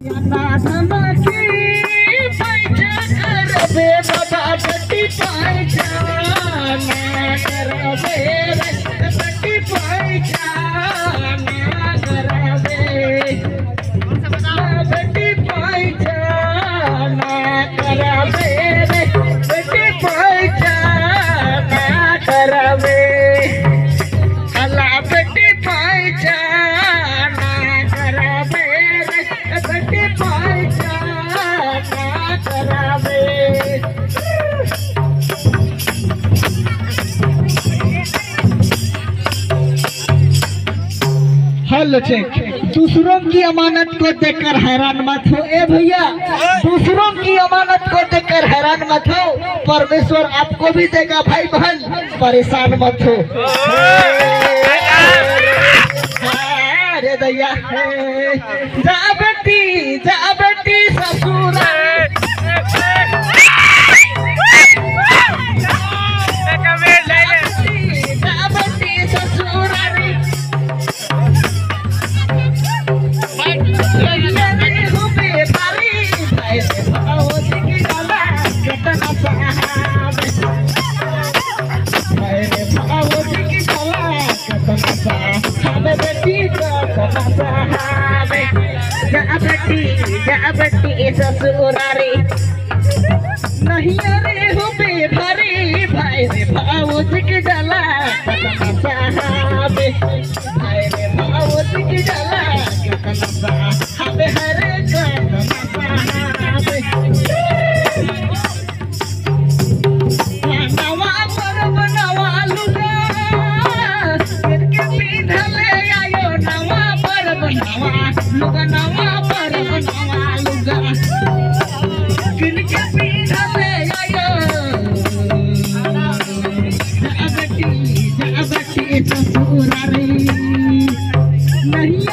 Hello check. दूसरों की अमानत को देखकर हैरान मत हो। ए भैया, दूसरों की अमानत को देखकर हैरान मत हो, परमेश्वर आपको भी देगा भाई बहन, परेशान मत हो। अरे दैया जा बेटी ससुर ससुरारी नहीं अरे हो बेभारी भाई रे भावों की डाला साहबे भाई रे भावों की डाला हमें हरे नवा पर्व नवा लुगा के पीधले आयो नवा पर्व नवा लुगा नवा पर्व नवा लुगा किनके पीधले आयो जा बेटी ससुरारी नहीं